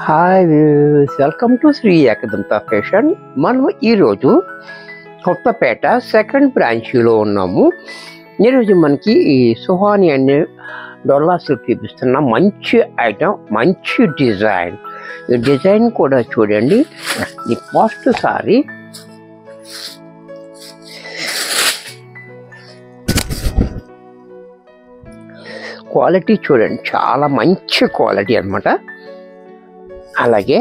Hi views, welcome to Shri Ekadanta fashion. మనం ఈరోజు Kothapeta second బ్రాంచ్లో ఉన్నాము. ఈరోజు మనకి ఈ సుహాని అనే డొల్లా సిల్క్ చూపిస్తున్న మంచి ఐటమ్, మంచి డిజైన్. ఈ డిజైన్ కూడా చూడండి. ఈ ఫస్ట్ సారీ క్వాలిటీ చూడండి, చాలా మంచి క్వాలిటీ అన్నమాట. అలాగే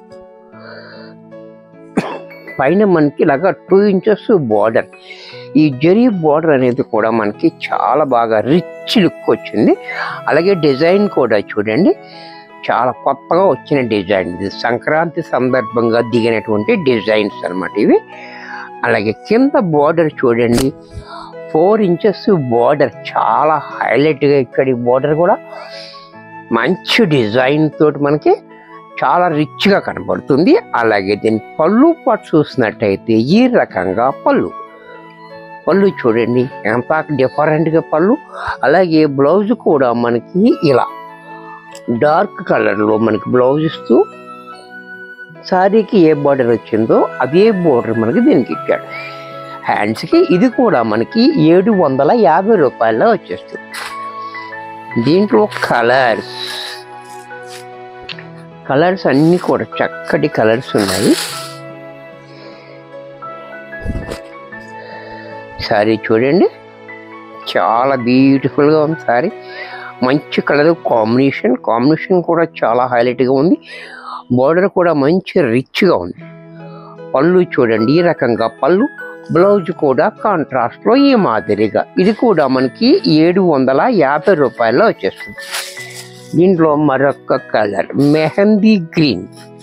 పైన మనకి ఇలాగా 2 ఇంచెస్ బార్డర్, ఈ జరీ బార్డర్ అనేది కూడా మనకి చాలా బాగా రిచ్ లుక్ వచ్చింది. అలాగే డిజైన్ కూడా చూడండి, చాలా కొత్తగా వచ్చిన డిజైన్. ఇది సంక్రాంతి సందర్భంగా దిగినటువంటి డిజైన్స్ అన్నమాట ఇవి. అలాగే కింద బార్డర్ చూడండి, 4 ఇంచెస్ బార్డర్, చాలా హైలైట్గా ఇక్కడ ఈ బార్డర్ కూడా మంచి డిజైన్ తోటి మనకి చాలా రిచ్గా కనబడుతుంది. అలాగే దీని పళ్ళు పాటు చూసినట్టయితే ఈ రకంగా పళ్ళు చూడండి ఎంత డిఫరెంట్గా పళ్ళు. అలాగే బ్లౌజ్ కూడా మనకి ఇలా డార్క్ కలర్లో మనకి బ్లౌజ్ ఇస్తూ శారీకి ఏ బార్డర్ వచ్చిందో అదే బార్డర్ మనకి దీనికి ఇచ్చాడు. హ్యాండ్స్కి ఇది కూడా మనకి 750 రూపాయల్లో వచ్చేస్తుంది. దీంట్లో కలర్స్ అన్నీ కూడా చక్కటి కలర్స్ ఉన్నాయి. సారీ చూడండి, చాలా బ్యూటిఫుల్గా ఉంది సారీ. మంచి కలర్ కాంబినేషన్ కూడా చాలా హైలైట్గా ఉంది. బార్డర్ కూడా మంచి రిచ్గా ఉంది. పళ్ళు చూడండి ఈ రకంగా పళ్ళు. బ్లౌజ్ కూడా కాంట్రాస్ట్లో ఈ మాదిరిగా. ఇది కూడా మనకి 750 రూపాయల్లో వచ్చేస్తుంది. దీంట్లో మరొక కలర్ మెహందీ గ్రీన్.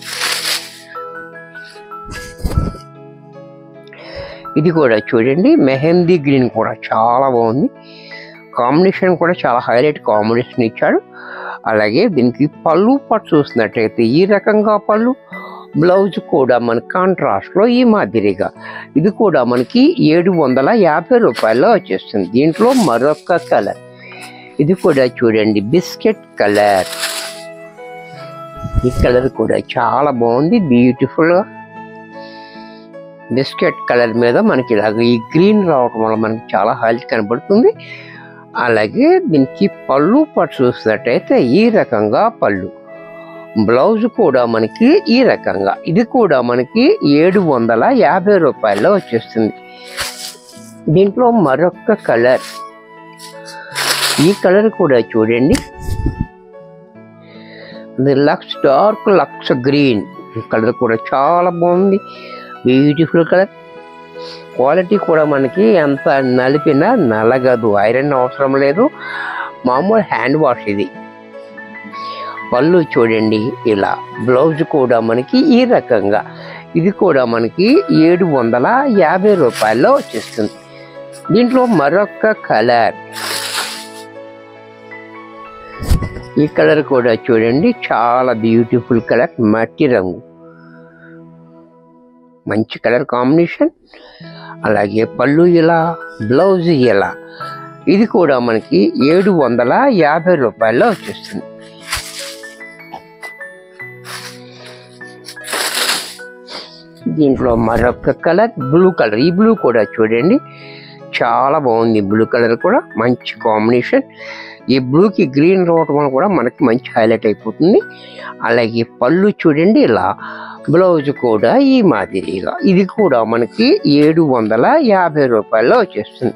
ఇది కూడా చూడండి, మెహందీ గ్రీన్ కూడా చాలా బాగుంది. కాంబినేషన్ కూడా చాలా హైలైట్ కాంబినేషన్ ఇచ్చాడు. అలాగే దీనికి పళ్ళు పాటు చూసినట్టయితే ఈ రకంగా పళ్ళు. బ్లౌజ్ కూడా మన కాంట్రాస్ట్లో ఈ మాదిరిగా. ఇది కూడా మనకి 750 రూపాయల్లో వచ్చేస్తుంది. దీంట్లో మరొక కలర్, ఇది కూడా చూడండి బిస్కెట్ కలర్. ఈ కలర్ కూడా చాలా బాగుంది, బ్యూటిఫుల్ బిస్కెట్ కలర్ మీద మనకి ఇలాగ ఈ గ్రీన్ రావటం వల్ల మనకి చాలా హైలైట్ కనబడుతుంది. అలాగే దీనికి పళ్ళు పాటు చూసినట్టయితే ఈ రకంగా పళ్ళు. బ్లౌజ్ కూడా మనకి ఈ రకంగా. ఇది కూడా మనకి 750 రూపాయల్లో వచ్చేస్తుంది. దీంట్లో మరొక కలర్, ఈ కలర్ కూడా చూడండి డార్క్ లక్స్ గ్రీన్. ఈ కలర్ కూడా చాలా బాగుంది, బ్యూటిఫుల్ కలర్. క్వాలిటీ కూడా మనకి ఎంత నలిపినా నలగదు, ఐరన్ అవసరం లేదు, మామూలు హ్యాండ్ వాష్ ఇది. పళ్ళు చూడండి ఇలా. బ్లౌజ్ కూడా మనకి ఈ రకంగా. ఇది కూడా మనకి 750 రూపాయల్లో వచ్చేస్తుంది. దీంట్లో మరొక కలర్, ఈ కలర్ కూడా చూడండి చాలా బ్యూటిఫుల్ కలర్, మట్టి రంగు, మంచి కలర్ కాంబినేషన్. అలాగే పళ్ళు ఇలా, బ్లౌజ్ ఇలా. ఇది కూడా మనకి 750 రూపాయల్లో వచ్చేస్తుంది. దీంట్లో మరొక కలర్ బ్లూ కలర్. ఈ బ్లూ కూడా చూడండి చాలా బాగుంది. బ్లూ కలర్ కూడా మంచి కాంబినేషన్. ఈ బ్లూకి గ్రీన్ రావటం వల్ల కూడా మనకి మంచి హైలైట్ అయిపోతుంది. అలాగే పళ్ళు చూడండి ఇలా, బ్లౌజ్ కూడా ఈ మాదిరిగా. ఇది కూడా మనకి 750 రూపాయల్లో వచ్చేస్తుంది.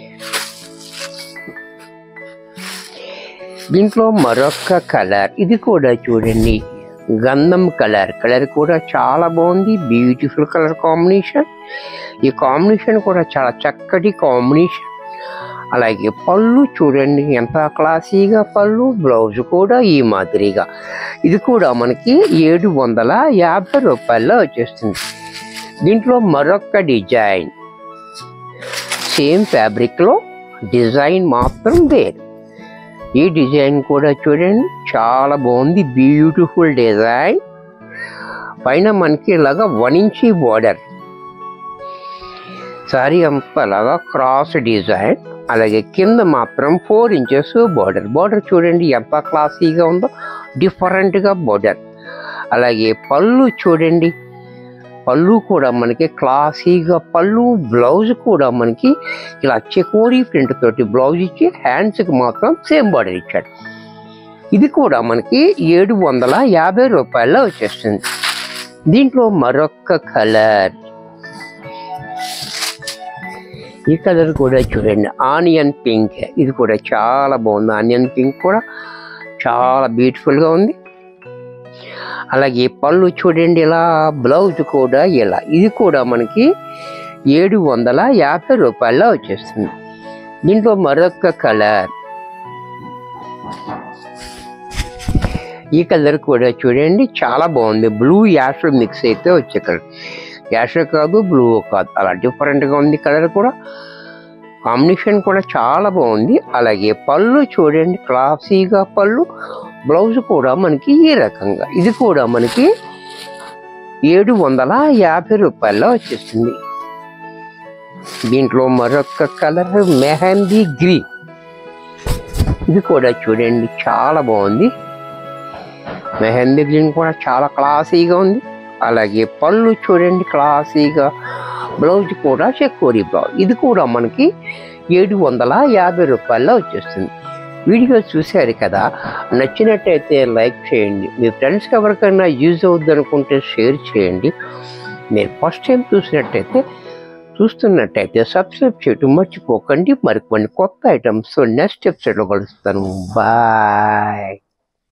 దీంట్లో మరొక కలర్, ఇది కూడా చూడండి గంధం కలర్ కూడా చాలా బాగుంది, బ్యూటిఫుల్ కలర్ కాంబినేషన్. ఈ కాంబినేషన్ కూడా చాలా చక్కటి కాంబినేషన్. అలాగే పళ్ళు చూడండి ఎంత క్లాసీగా పళ్ళు. బ్లౌజ్ కూడా ఈ మాదిరిగా. ఇది కూడా మనకి 750 రూపాయల్లో వచ్చేస్తుంది. దీంట్లో మరొక డిజైన్, సేమ్ ఫ్యాబ్రిక్లో డిజైన్ మాత్రం వేరు. ఈ డిజైన్ కూడా చూడండి చాలా బాగుంది, బ్యూటిఫుల్ డిజైన్. పైన మనకి ఇలాగా 1 ఇంచ్ బార్డర్, సారీ అంతలాగా క్రాస్ డిజైన్. అలాగే కింద మాత్రం 4 ఇంచెస్ బార్డర్ చూడండి ఎంత క్లాసీగా ఉందో, డిఫరెంట్గా బార్డర్. అలాగే పళ్ళు చూడండి, పళ్ళు కూడా మనకి క్లాసీగా పళ్ళు, బ్లౌజ్ కూడా మనకి ఇలా చెకోరీ ప్రింట్ తోటి బ్లౌజ్ ఇచ్చి హ్యాండ్స్కి మాత్రం సేమ్ బార్డర్ ఇచ్చాడు. ఇది కూడా మనకి 750 రూపాయల్లో వచ్చేస్తుంది. దీంట్లో మరొక కలర్, ఈ కలర్ కూడా చూడండి ఆనియన్ పింక్. ఇది కూడా చాలా బాగుంది. ఆనియన్ పింక్ కూడా చాలా బ్యూటిఫుల్గా ఉంది. అలాగే పళ్ళు చూడండి ఇలా, బ్లౌజ్ కూడా ఇలా. ఇది కూడా మనకి 750 రూపాయల్లో వచ్చేస్తుంది. దీంట్లో మరొక కలర్, ఈ కలర్ కూడా చూడండి చాలా బాగుంది. బ్లూ యాష్ మిక్స్ అయితే వచ్చే కలర్, యాష్ కాదు బ్లూ కాదు, అలా డిఫరెంట్గా ఉంది. కలర్ కూడా కాంబినేషన్ కూడా చాలా బాగుంది. అలాగే పళ్ళు చూడండి క్లాసీగా పళ్ళు, బ్లౌజ్ కూడా మనకి ఈ రకంగా. ఇది కూడా మనకి 750 రూపాయల్లో వచ్చేస్తుంది. దీంట్లో మరొక కలర్ మెహందీ గ్రీన్. ఇది కూడా చూడండి చాలా బాగుంది. మెహందీ గ్రీన్ కూడా చాలా క్లాసీగా ఉంది. అలాగే పళ్ళు చూడండి క్లాసీగా, బ్లౌజ్ కూడా చెకోరీ బ్లౌజ్. ఇది కూడా మనకి 750 రూపాయల్లో వచ్చేస్తుంది. వీడియో చూశారు కదా, నచ్చినట్టయితే లైక్ చేయండి. మీ ఫ్రెండ్స్కి ఎవరికైనా యూజ్ అవుద్ది అనుకుంటే షేర్ చేయండి. మీరు ఫస్ట్ టైం చూస్తున్నట్టయితే సబ్స్క్రైబ్ చేయడం మర్చిపోకండి. మరికొన్ని కొత్త ఐటమ్స్ నెక్స్ట్ ఎపిసోడ్లో కలుస్తాను. బాయ్.